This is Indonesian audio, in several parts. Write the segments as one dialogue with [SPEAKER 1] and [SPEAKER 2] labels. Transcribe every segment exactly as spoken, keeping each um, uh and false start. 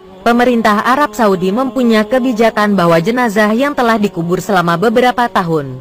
[SPEAKER 1] Pemerintah Arab Saudi mempunyai kebijakan bahwa jenazah yang telah dikubur selama beberapa tahun,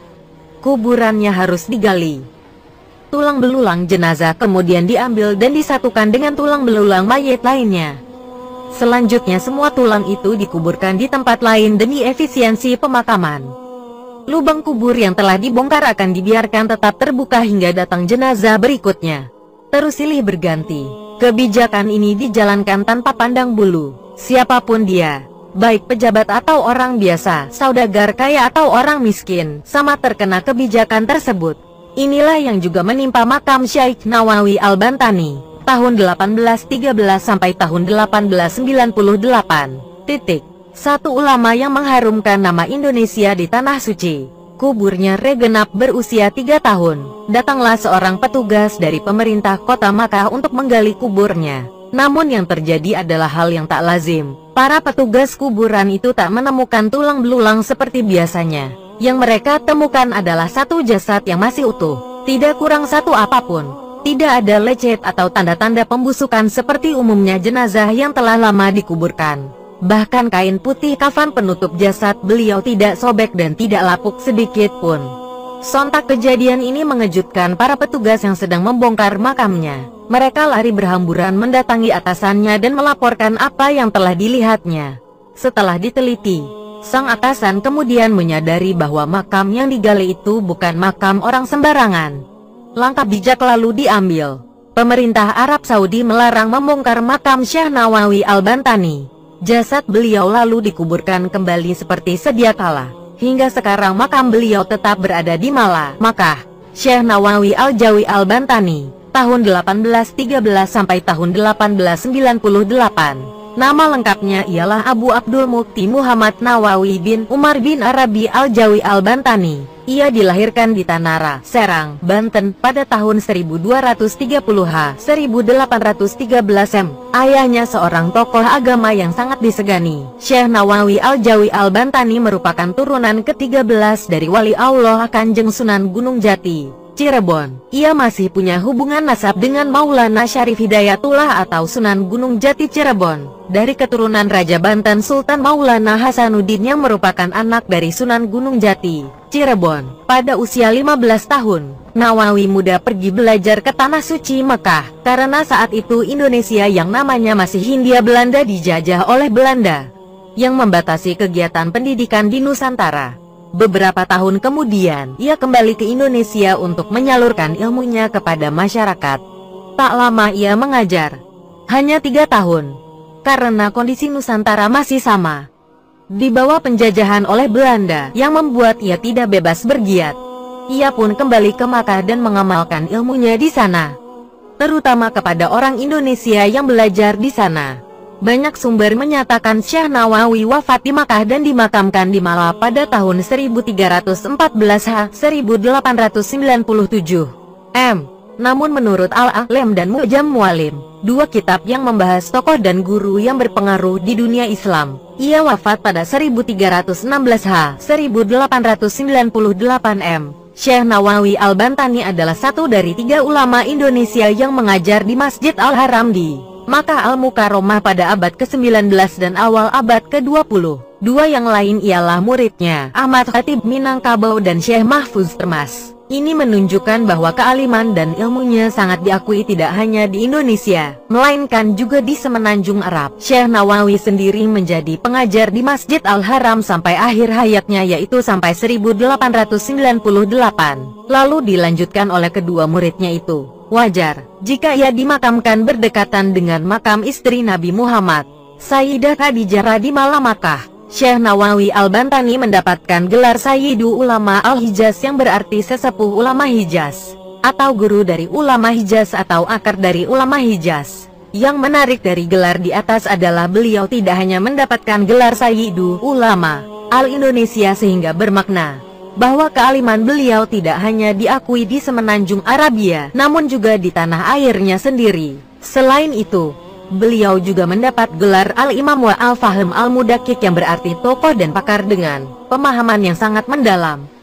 [SPEAKER 1] kuburannya harus digali. Tulang belulang jenazah kemudian diambil dan disatukan dengan tulang belulang mayat lainnya. Selanjutnya semua tulang itu dikuburkan di tempat lain demi efisiensi pemakaman. Lubang kubur yang telah dibongkar akan dibiarkan tetap terbuka hingga datang jenazah berikutnya. Terus silih berganti. Kebijakan ini dijalankan tanpa pandang bulu siapapun dia, baik pejabat atau orang biasa, saudagar kaya atau orang miskin, sama terkena kebijakan tersebut. Inilah yang juga menimpa makam Syekh Nawawi Al-Bantani tahun delapan belas tiga belas sampai tahun delapan belas sembilan puluh delapan. Titik. Satu ulama yang mengharumkan nama Indonesia di tanah suci. Kuburnya regenap berusia tiga tahun. Datanglah seorang petugas dari pemerintah kota Makkah untuk menggali kuburnya. Namun yang terjadi adalah hal yang tak lazim. Para petugas kuburan itu tak menemukan tulang belulang seperti biasanya. Yang mereka temukan adalah satu jasad yang masih utuh, tidak kurang satu apapun. Tidak ada lecet atau tanda-tanda pembusukan seperti umumnya jenazah yang telah lama dikuburkan. Bahkan kain putih kafan penutup jasad beliau tidak sobek dan tidak lapuk sedikit pun. Sontak kejadian ini mengejutkan para petugas yang sedang membongkar makamnya. Mereka lari berhamburan mendatangi atasannya dan melaporkan apa yang telah dilihatnya. Setelah diteliti, sang atasan kemudian menyadari bahwa makam yang digali itu bukan makam orang sembarangan. Langkah bijak lalu diambil. Pemerintah Arab Saudi melarang membongkar makam Syekh Nawawi Al-Bantani. Jasad beliau lalu dikuburkan kembali seperti sedia kala. Hingga sekarang makam beliau tetap berada di Malah, Makkah. Syekh Nawawi Al-Jawi Al-Bantani, tahun delapan belas tiga belas sampai tahun delapan belas sembilan puluh delapan. Nama lengkapnya ialah Abu Abdul Mukti Muhammad Nawawi bin Umar bin Arabi Al-Jawi Al-Bantani. Ia dilahirkan di Tanara, Serang, Banten, pada tahun seribu dua ratus tiga puluh H, seribu delapan ratus tiga belas M. Ayahnya seorang tokoh agama yang sangat disegani. Syekh Nawawi Al-Jawi Al-Bantani merupakan turunan ke tiga belas dari Wali Allah Kanjeng Sunan Gunung Jati, Cirebon. Ia masih punya hubungan nasab dengan Maulana Syarif Hidayatullah atau Sunan Gunung Jati Cirebon, dari keturunan Raja Banten Sultan Maulana Hasanuddin yang merupakan anak dari Sunan Gunung Jati, Cirebon. Pada usia lima belas tahun, Nawawi muda pergi belajar ke Tanah Suci Mekah, karena saat itu Indonesia yang namanya masih Hindia Belanda dijajah oleh Belanda, yang membatasi kegiatan pendidikan di Nusantara. Beberapa tahun kemudian, ia kembali ke Indonesia untuk menyalurkan ilmunya kepada masyarakat. Tak lama ia mengajar, hanya tiga tahun, karena kondisi Nusantara masih sama, di bawah penjajahan oleh Belanda, yang membuat ia tidak bebas bergiat. Ia pun kembali ke Makkah dan mengamalkan ilmunya di sana, terutama kepada orang Indonesia yang belajar di sana. Banyak sumber menyatakan Syekh Nawawi wafat di Makkah dan dimakamkan di Malah pada tahun seribu tiga ratus empat belas H, seribu delapan ratus sembilan puluh tujuh M. Namun menurut Al-A'lam dan Mu'jam Mu'allim, dua kitab yang membahas tokoh dan guru yang berpengaruh di dunia Islam, ia wafat pada seribu tiga ratus enam belas H, seribu delapan ratus sembilan puluh delapan M. Syekh Nawawi Al-Bantani adalah satu dari tiga ulama Indonesia yang mengajar di Masjid Al-Haram di Makkah Al-Mukarramah pada abad ke sembilan belas dan awal abad ke dua puluh. Dua yang lain ialah muridnya, Ahmad Khatib Minangkabau dan Syekh Mahfuz Termas. Ini menunjukkan bahwa kealiman dan ilmunya sangat diakui tidak hanya di Indonesia, melainkan juga di semenanjung Arab. Syekh Nawawi sendiri menjadi pengajar di Masjid Al-Haram sampai akhir hayatnya, yaitu sampai seribu delapan ratus sembilan puluh delapan. Lalu dilanjutkan oleh kedua muridnya itu. Wajar jika ia dimakamkan berdekatan dengan makam istri Nabi Muhammad, Sayyidah Khadijah radhiyallahu Makkah. Syekh Nawawi Al-Bantani mendapatkan gelar Sayyidu Ulama Al-Hijaz yang berarti sesepuh ulama Hijaz, atau guru dari ulama Hijaz atau akar dari ulama Hijaz. Yang menarik dari gelar di atas adalah beliau tidak hanya mendapatkan gelar Sayyidu Ulama Al-Indonesia, sehingga bermakna bahwa kealiman beliau tidak hanya diakui di semenanjung Arabia, namun juga di tanah airnya sendiri. Selain itu, beliau juga mendapat gelar Al-Imam wa Al-Fahim Al-Mudakik yang berarti tokoh dan pakar dengan pemahaman yang sangat mendalam.